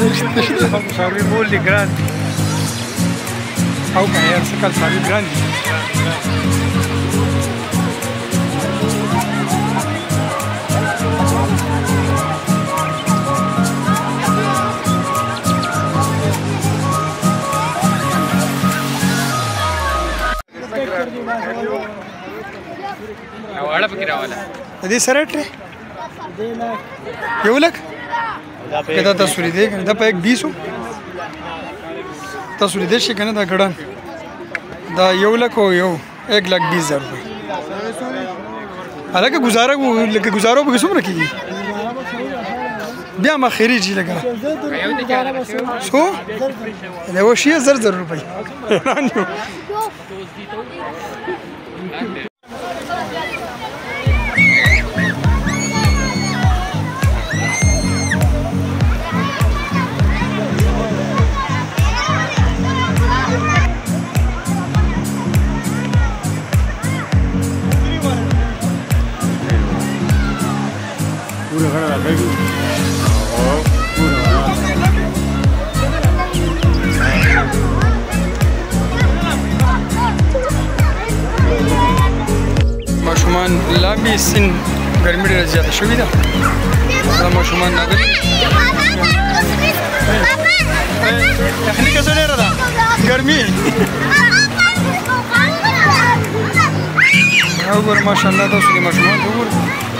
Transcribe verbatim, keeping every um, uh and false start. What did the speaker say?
څاروي مول دي ګران دي او که یار څه کال څاروي ګران دي واړه پکې راواله د دې سره ټری یو لک کدا تاسو لري دی دا په یک بیس تاسو لري شي کنه دا ګډان دا یو لک او یو एक लाख बीस हज़ार रुपये हालांकि गुजारा लेकिन गुजारो पे किसम रखी बिया मैं खैरी जी लगा सो वो शी हज़ार हज़ार रुपये ماشومان لابي سن ګرمي ډېره زیاته شوې ده دا ماشومان راغلي تخنیکه څه ډېره ده ګرمي وګوره ماشاءالله تاسو دې ماشومان وګورئ